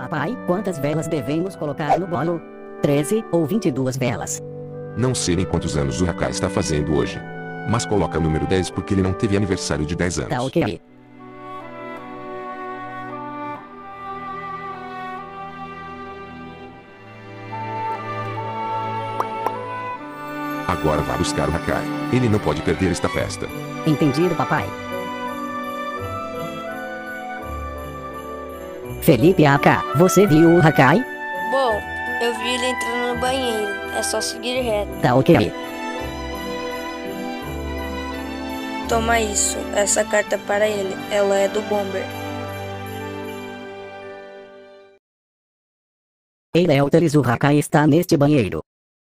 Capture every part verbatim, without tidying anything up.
Papai, quantas velas devemos colocar no bolo? treze ou vinte e duas velas? Não sei nem quantos anos o Hakai está fazendo hoje. Mas coloca o número dez porque ele não teve aniversário de dez anos. Tá ok. Agora vá buscar o Hakai. Ele não pode perder esta festa. Entendido, papai. Felipe A K, você viu o Hakai? Bom, eu vi ele entrando no banheiro. É só seguir reto. Tá ok. Toma isso. Essa carta é para ele. Ela é do Bomber. Ei, Elteris, o Hakai está neste banheiro.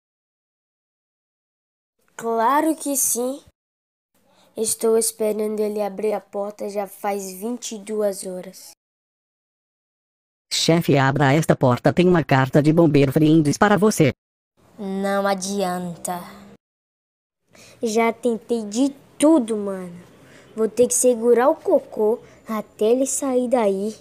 Claro que sim. Estou esperando ele abrir a porta já faz vinte e duas horas. Chefe, abra esta porta, tem uma carta de bombeiro friends para você. Não adianta. Já tentei de tudo, mano. Vou ter que segurar o cocô até ele sair daí.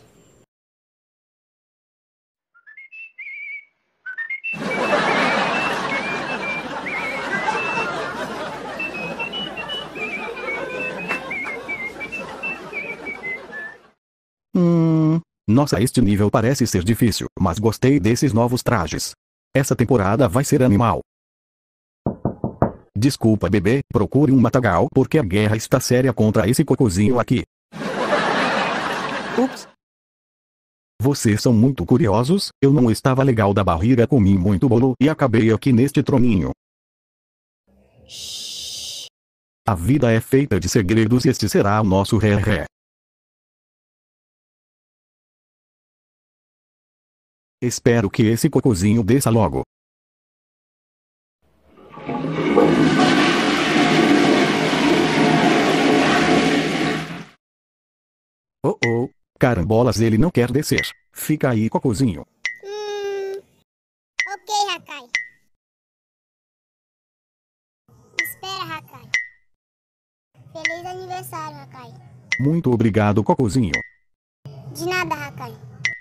Hum... Nossa, este nível parece ser difícil, mas gostei desses novos trajes. Essa temporada vai ser animal. Desculpa, bebê, procure um matagal porque a guerra está séria contra esse cocôzinho aqui. Ups. Vocês são muito curiosos, eu não estava legal da barriga, comi muito bolo e acabei aqui neste troninho. A vida é feita de segredos e este será o nosso ré-ré. Espero que esse cocôzinho desça logo. Oh oh, carambolas, ele não quer descer. Fica aí, cocôzinho. Hum... Ok, Hakai. Espera, Hakai. Feliz aniversário, Hakai. Muito obrigado, cocôzinho. De nada, Hakai.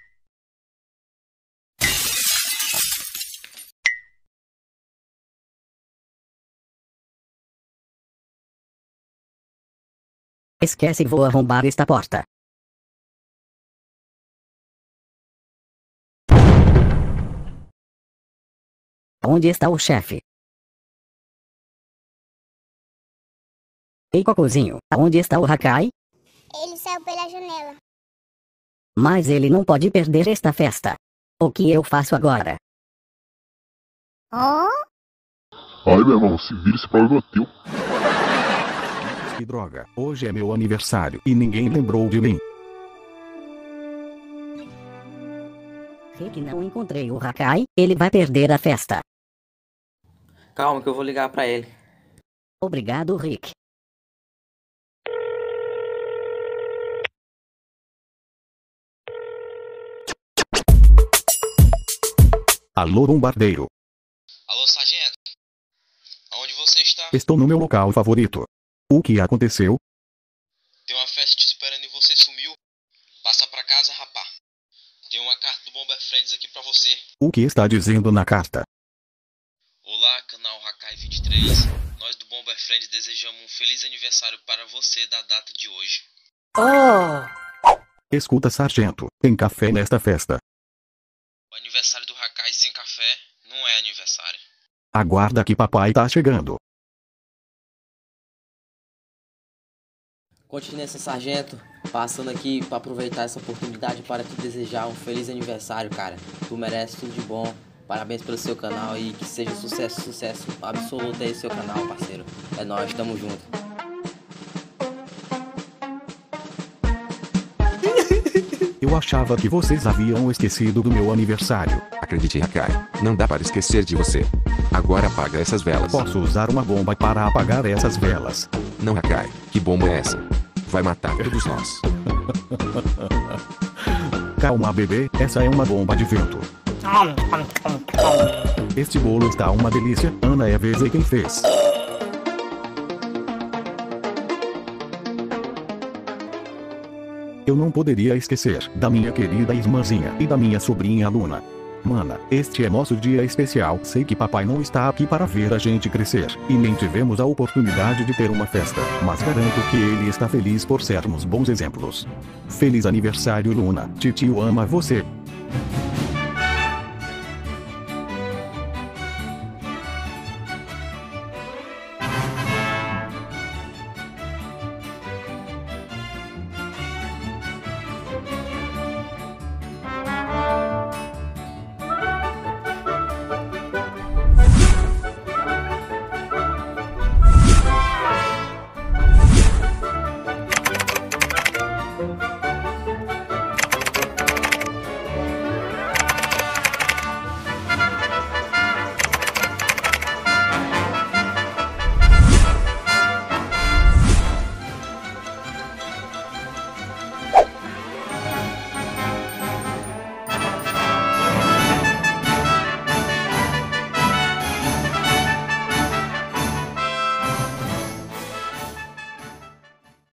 Esquece, vou arrombar esta porta. Onde está o chefe? Ei, cocôzinho, aonde está o Hakai? Ele saiu pela janela. Mas ele não pode perder esta festa. O que eu faço agora? Oh? Ai, meu irmão, se vira, esse problema é teu. Que droga, hoje é meu aniversário e ninguém lembrou de mim. Rick, não encontrei o Hakai, ele vai perder a festa. Calma que eu vou ligar pra ele. Obrigado, Rick. Alô, bombardeiro. Alô, sargento. Aonde você está? Estou no meu local favorito. O que aconteceu? Tem uma festa te esperando e você sumiu. Passa pra casa, rapá. Tem uma carta do Bomber Friends aqui pra você. O que está dizendo na carta? Olá, canal Hakai vinte e três. Nós do Bomber Friends desejamos um feliz aniversário para você da data de hoje. Oh! Escuta, sargento, tem café nesta festa. O aniversário do Hakai sem café não é aniversário. Aguarda que papai tá chegando. Continência, sargento. Passando aqui para aproveitar essa oportunidade para te desejar um feliz aniversário, cara. Tu merece tudo de bom. Parabéns pelo seu canal e que seja sucesso, sucesso absoluto aí seu canal, parceiro. É nóis, tamo junto. Eu achava que vocês haviam esquecido do meu aniversário. Acredite, Hakai, não dá para esquecer de você. Agora apaga essas velas. Posso usar uma bomba para apagar essas velas. Não, Hakai, que bomba é essa? Vai matar todos nós. Calma, bebê, essa é uma bomba de vento. Este bolo está uma delícia, Ana é vez quem fez. Eu não poderia esquecer da minha querida irmãzinha e da minha sobrinha Luna. Mana, este é nosso dia especial. Sei que papai não está aqui para ver a gente crescer, e nem tivemos a oportunidade de ter uma festa, mas garanto que ele está feliz por sermos bons exemplos. Feliz aniversário, Luna. Titio ama você.